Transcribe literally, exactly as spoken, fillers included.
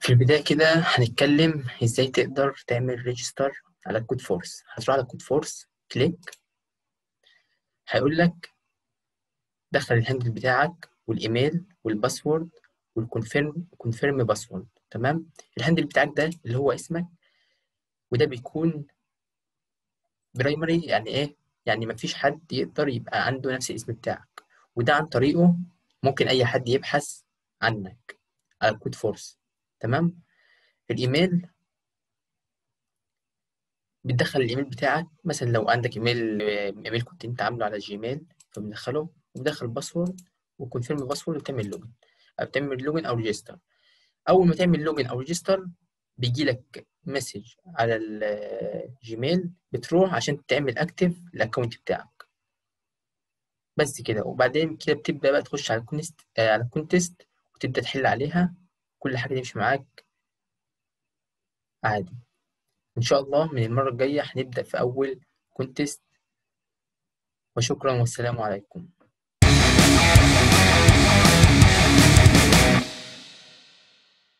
في البداية كده هنتكلم ازاي تقدر تعمل ريجستر على كود فورس. هتروح على كود فورس، كليك، هيقول لك دخل الهاندل بتاعك والايميل والباسورد والكونفيرم كونفيرم باسورد. تمام. الهاندل بتاعك ده اللي هو اسمك، وده بيكون برايمري. يعني ايه؟ يعني مفيش حد يقدر يبقى عنده نفس الاسم بتاعك، وده عن طريقه ممكن اي حد يبحث عنك على كود فورس. تمام. الايميل، بتدخل الايميل بتاعك، مثلا لو عندك ايميل ايميل كنت انت عامله على جيميل، فبندخله وبدخل باسورد وكونفيرم باسورد وتعمل لوجن او بتعمل لوجن او ريجستر. اول ما تعمل لوجن او ريجستر بيجي لك مسج على الجيميل، بتروح عشان تعمل اكتف الاكونت بتاعك. بس كده، وبعدين كده بتبدا بقى تخش على الكونست آه، على الكونتست، وتبدا تحل عليها. كل حاجه تمشي معاك عادي. ان شاء الله من المره الجايه هنبدا في اول كونتست. وشكرا والسلام عليكم.